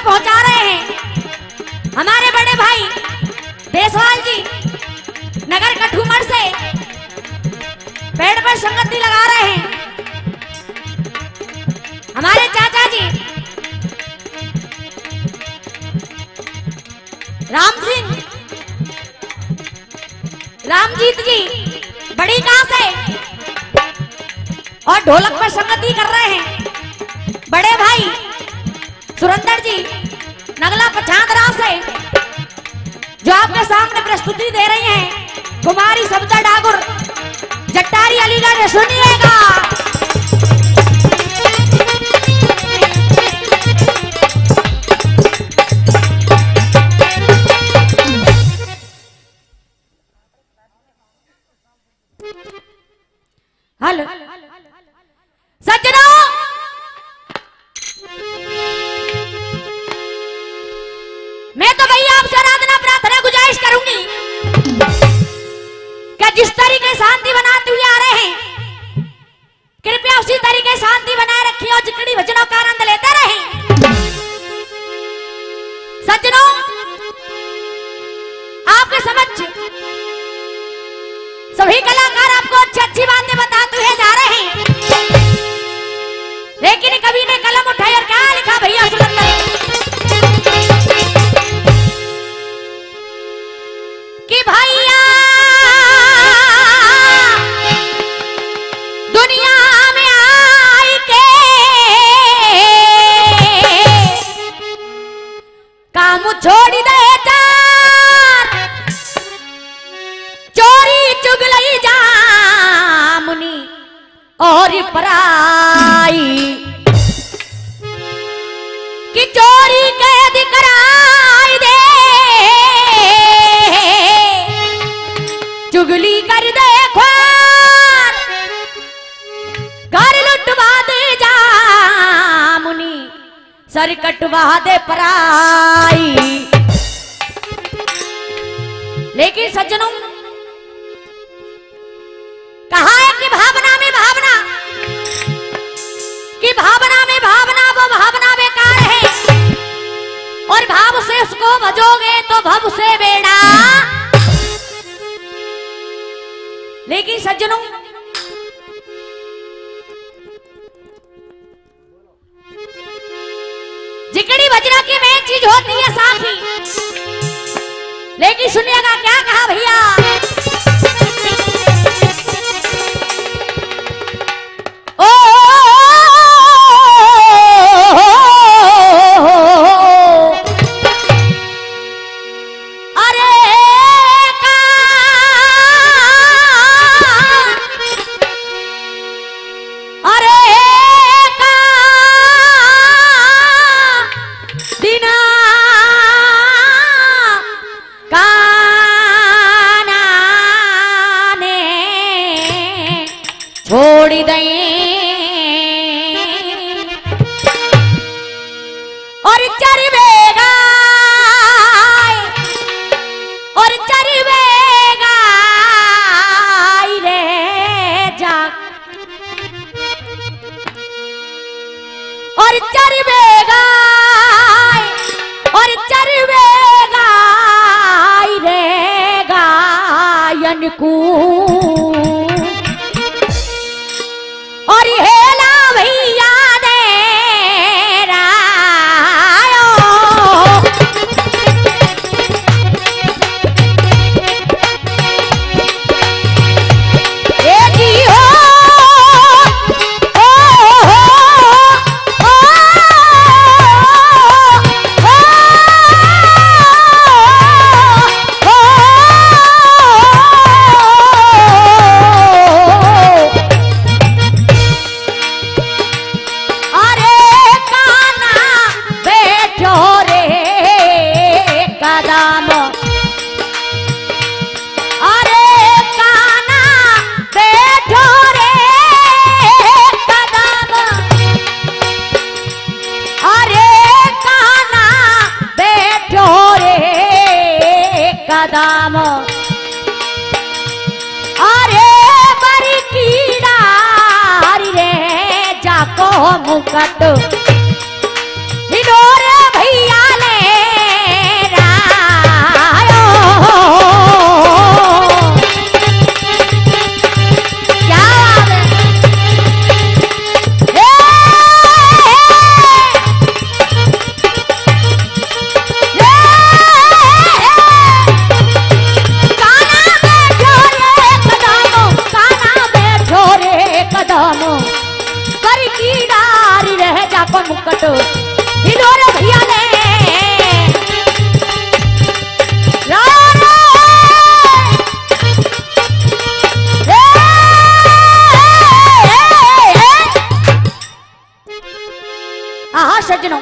पहुंचा रहे हैं हमारे बड़े भाई देसवाल जी नगर कठूमर से पेड़ पर संगति लगा रहे हैं। हमारे चाचा जी रामजीत जी बड़ी गांव से और ढोलक पर संगति कर रहे हैं। बड़े भाई सुरेंद्र जी नगला पछांदरा से जो आपके सामने प्रस्तुति दे रही हैं कुमारी सब्जा डागुर जट्टारी अलीगढ़। सुनिएगा हेलो सज्जनों, मैं तो भैया आपसे आराधना प्रार्थना गुजारिश करूंगी कि जिस तरीके शांति बनाते हुए आ रहे हैं कृपया उसी तरीके शांति बनाए रखिए और जितनी भजनों का आनंद लेते रहें। सज्जनों, आपके समक्ष सभी कलाकार आपको अच्छी अच्छी बातें बताते हुए जा रहे हैं, लेकिन कवि ने कलम उठाई और क्या लिखा भैया सुरेंद्र कि भैया दुनिया में आई के काम छोड़ दे चुगलई जामुनी और पराई कि चोरी कैद कराई दे चुगली कर दे ख्वार घर लुटवा दे जामुनी सर कटवा दे पराई। लेकिन सज्जनों, कहा है कि भावना में भावना कि भावना में भावना वो भावना बेकार है और भाव से उसको भजोगे तो भव से बेड़ा। लेकिन सज्जनों, जिकड़ी वज्रा की मेन चीज होती है साथी। लेकिन सुनिएगा क्या कहा भैया, और हेला भैया दे रायो एक ही हो दाम अरे बड़ी कीड़ा रे जाको मुकट हिडोरे भैया को मुक्कट हिलोरे भैया ने आहा सज्जनों,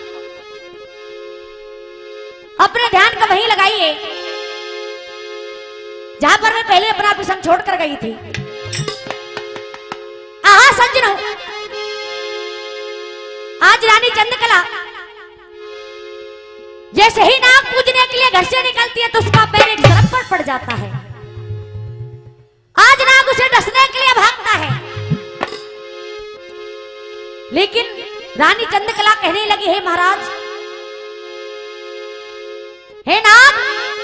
अपने ध्यान का वहीं लगाइए जहां पर मैं पहले अपना प्रसंग छोड़कर गई थी। आहा सज्जनों, आज रानी चंद्रकला जैसे ही नाग पूजने के लिए घर से निकलती है तो उसका पैर एक तरफ पर पड़ जाता है। आज नाग उसे डसने के लिए भागता है, लेकिन रानी चंद्रकला कहने लगी, हे महाराज, हे नाग,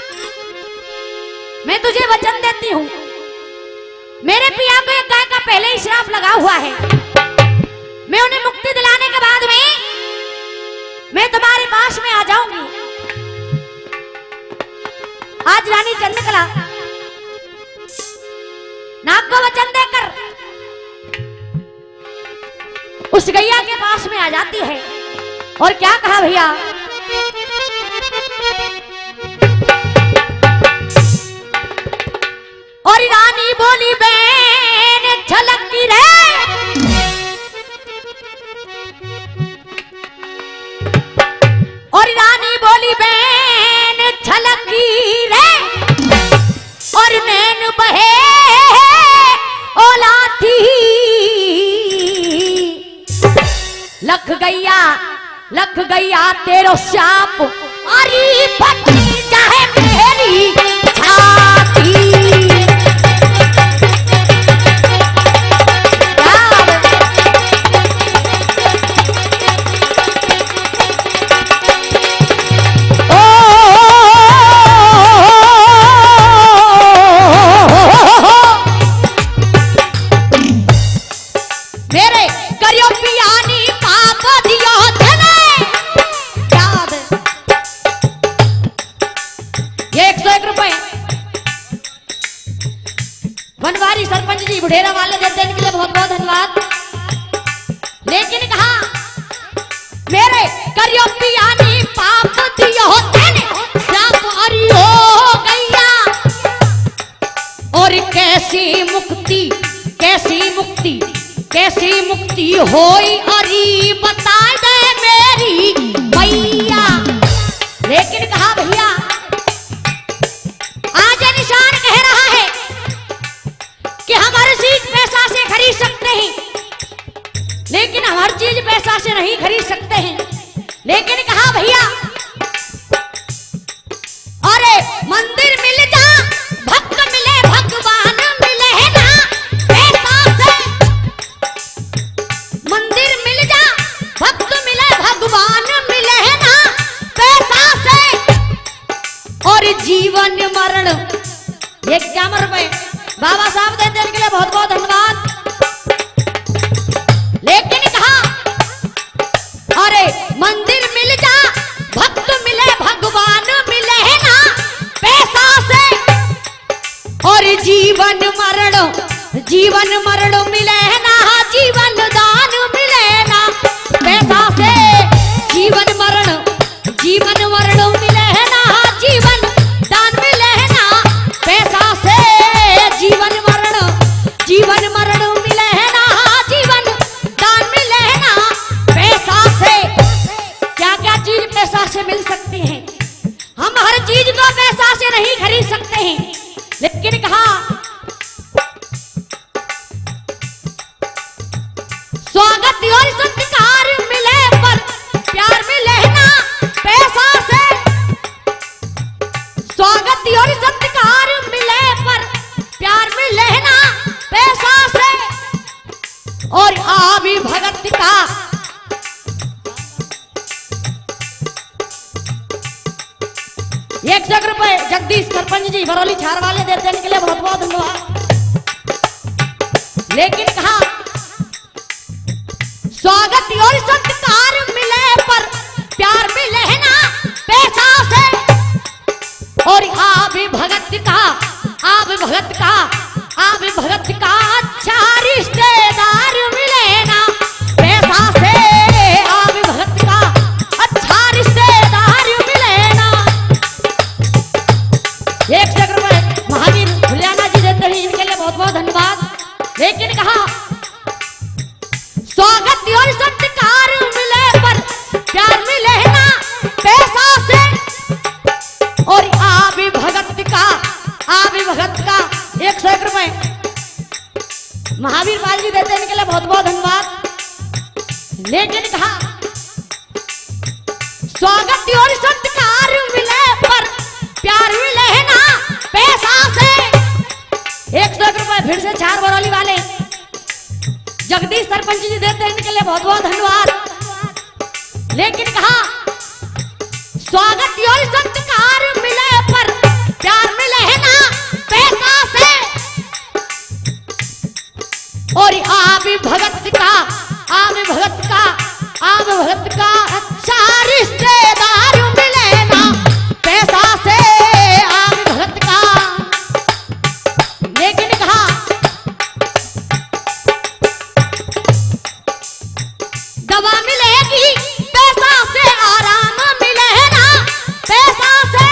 मैं तुझे वचन देती हूं, मेरे पिया को एक गाय का पहले ही श्राप लगा हुआ है। मैं उन्हें मुक्ति दिलाने के बाद में मैं तुम्हारे पास में आ जाऊंगी। आज रानी चंद्रकला नाग को वचन देकर उस गैया के पास में आ जाती है और क्या कहा भैया, और रानी बोली, बहन झलकती रे, और रानी बोली, बहन झलकती रे, और नैन बहे ओला थी, लख गैया तेरो शाप, अरे फटी चाहे मेरी छाती। मेरे करियो पियानी पाप दियो धने याद, ये 101 रुपए बनवारी सरपंच जी बुढ़ेरा वाले देने के लिए बहुत बहुत धन्यवाद। लेकिन कहा, मेरे करियो पियानी पाप दियो धने सब अरी हो गैया, और कैसी मुक्ति होई अरी बता दे मेरी मैया। लेकिन कहा भैया, आज निशान कह रहा है कि हम हर चीज पैसा से खरीद सकते हैं, लेकिन हम हर चीज पैसा से नहीं खरीद सकते हैं। लेकिन कहा भैया, अरे मंदिर मिल जा, भक्त मिले, भगवान मिले ना पैसा से, मंदिर मिल जा, भक्त मिले, भगवान मिले ना पैसा से, और जीवन मरण। ये 51 रुपए बाबा साहब दे देने के लिए बहुत बहुत धन्यवाद। लेकिन कहा, अरे मंदिर मिल जा, भक्त मिले, भगवान मिले ना पैसा से, और जीवन मरण मिले ना, जीवन दान मिले ना पैसा से, जीवन मरण मिले ना, जीवन दान मिले ना पैसा से, जीवन मरण मिले ना, जीवन दान मिले ना पैसा से। क्या क्या चीज पैसा से मिल सकती है? हम हर चीज को पैसा से नहीं खरीद सकते हैं। लेकिन कहा, स्वागत और सत्कार मिले पर प्यार मिले ना पैसा से, स्वागत और सत्कार मिले पर प्यार मिले ना पैसा से, और आभी भगत का एक 100 रुपए जगदीश सरपंच जी बरौली छार वाले दे देने के लिए बहुत बहुत धन्यवाद। लेकिन कहा, स्वागत और सत्कार मिले पर प्यार मिले ना पैसा से, और आभी भगत का अच्छा रिश्तेदार मिले ना पैसा से, बहुत बहुत धन्यवाद। लेकिन कहा स्वागत और सत्कार मिले पर प्यार मिले है ना पैसा से। 101 रुपए फिर से 4 बरौली वाले जगदीश सरपंच जी देते हैं, इनके लिए बहुत बहुत धन्यवाद। लेकिन कहा स्वागत और सत्कार मिले पर प्यार मिले है ना पैसा से। और आवे भगत का अच्छा रिश्तेदार मिले ना पैसा से आवे भगत का। लेकिन कहा दवा मिलेगी पैसा से आराम मिले ना पैसा से।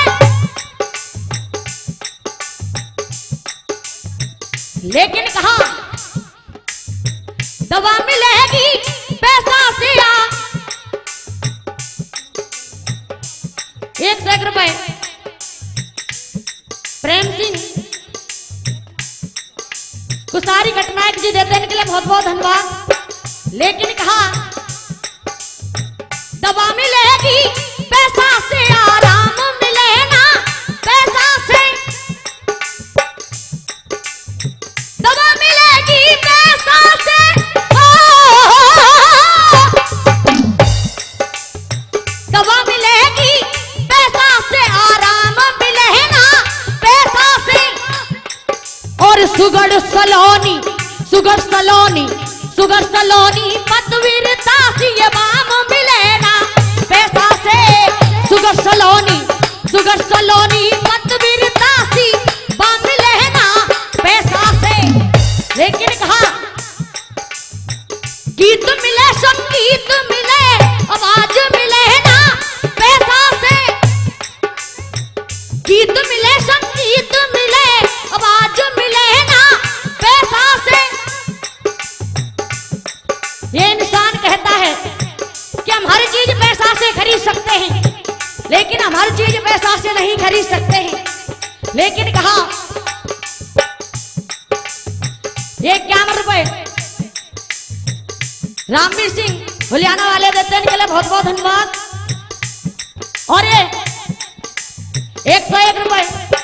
लेकिन कहा दवा मिलेगी पैसा से 101 रुपए प्रेम सिंह कुसारी घटनायक जी देते हैं, इनके लिए बहुत बहुत धन्यवाद। लेकिन कहा दवा मिलेगी पैसा से आराम मिले ना पैसा से। दवा मिलेगी पैसा से दवा मिलेगी पैसा से आराम मिले ना पैसा से। और सुगढ़ सलोनी पतवीरता से ये बाम मिले ना पैसा से। सुगढ़ सलोनी पतवीरता से बाम मिले ना पैसा से। लेकिन कहा गीत मिले संगीत मिले आवाज मिले ना पैसा से। गीत मिले संगीत मिले आवाज मिले ना पैसा से। ये इंसान कहता है कि हम हर चीज पैसा से खरीद सकते हैं, लेकिन हम हर चीज पैसा से नहीं खरीद सकते हैं। लेकिन कहा 51 रुपए रामवीर सिंह हुलियाना वाले देते हैं, इनके लिए बहुत बहुत धन्यवाद। और ये 101 रुपए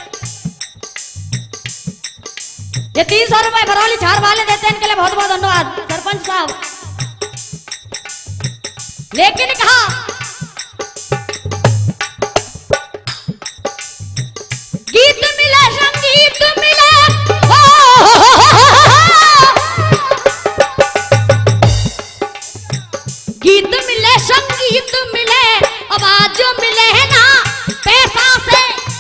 ये 300 रुपए बरौली 4 वाले देते हैं, इनके लिए बहुत बहुत धन्यवाद सरपंच साहब। लेकिन कहा गीत मिले संगीत मिले गीत मिले संगीत मिले आवाज मिले ना पैसा से।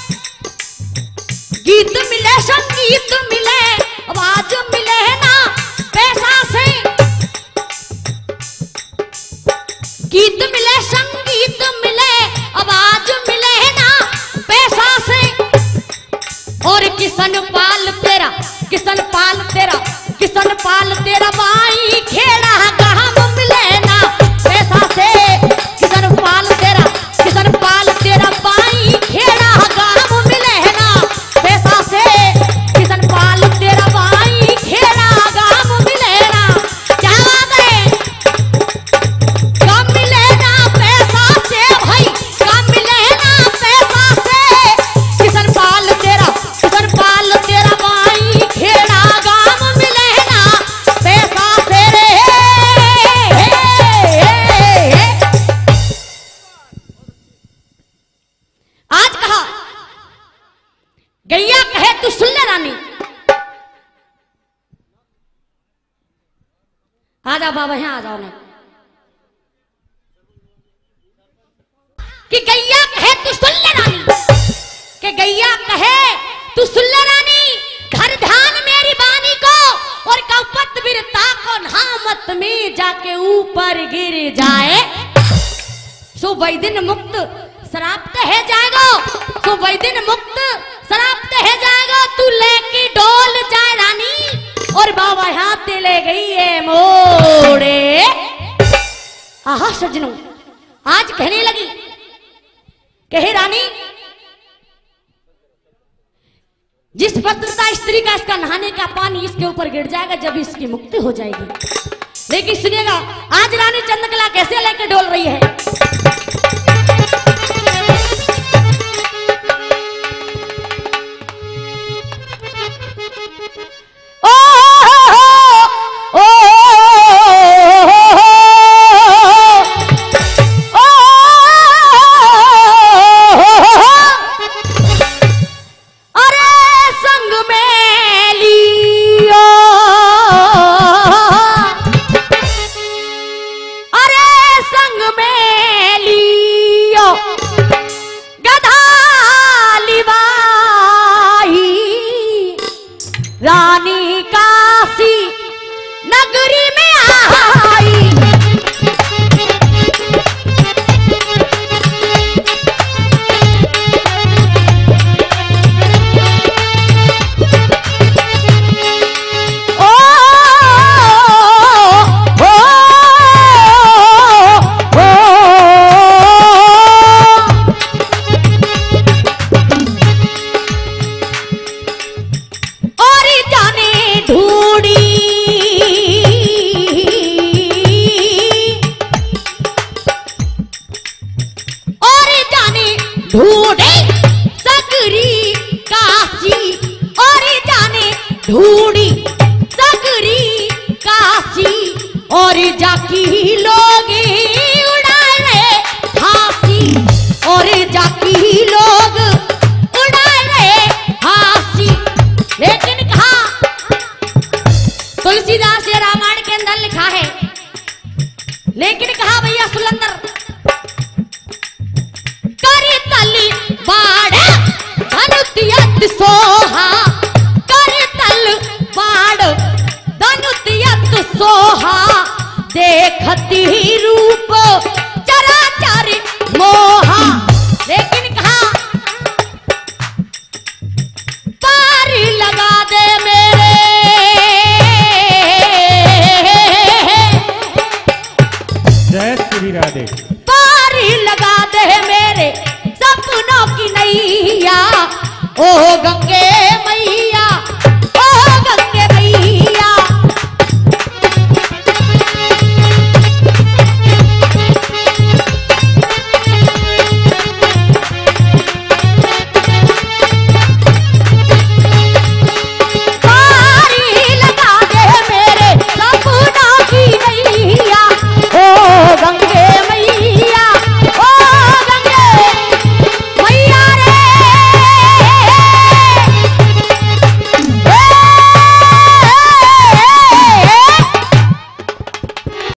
गीत मिले संगीत मिले आवाज मिले ना पैसा से। गीत मिले संगीत मिले आवाज मिले ना पैसा से। और किसन पाल तेरा बाई खेड़ा गाम मिले ना पैसा से। किसन पाल तेरा बाई खेड़ा गाम मिले ना पैसा से। किसन पाल तेरा बाई खेड़ा गाम मिले ना। क्या बात है काम मिले ना पैसा से भाई काम मिले ना पैसा से। किसन पाल तेरा बाई खेड़ा गाम मिले ना पैसा से रे। आज कहा गैया कहे तू सुन ले रानी। आ जाओ बाबा यहाँ आ जाओ ना। कि गैया कहे तू सुन ले रानी, कि गैया कहे तू सुन ले रानी। घर ध्यान मेरी बानी को और कपट बिरता को नामत में जाके ऊपर गिर जाए। सो वही दिन मुक्त शराब है जाएगा, सो वही दिन मुक्त शराब है जाएगा। तू लेके डोल जाए रानी और बाबा हाथ ले गई है मोड़े। आहा सजनों आज कहने लगी कहे रानी जिस पतिव्रता स्त्री का इसका नहाने का पानी इसके ऊपर गिर जाएगा जब इसकी मुक्ति हो जाएगी। लेकिन सुनिएगा आज रानी चंद्रकला कैसे लेकर डोल रही है। रानी काशी नगरी में आई, ओ ढूंढे सकरी काशी और जाने ढूंढी सकरी काशी और जाकी लोग उड़ाए हासी और जाकी लोग उड़ाए हासी। लेकिन कहा तुलसीदास ने रामायण के अंदर लिखा है, लेकिन कहा भैया सुलंदर सोहा करतल बाड़ धनुतियत सोहा देखती रूप चराचर मोहा। लेकिन कहा पार लगा दे मेरे जय श्री राधे, पार लगा दे मेरे सपनों की नैया ओ गंगे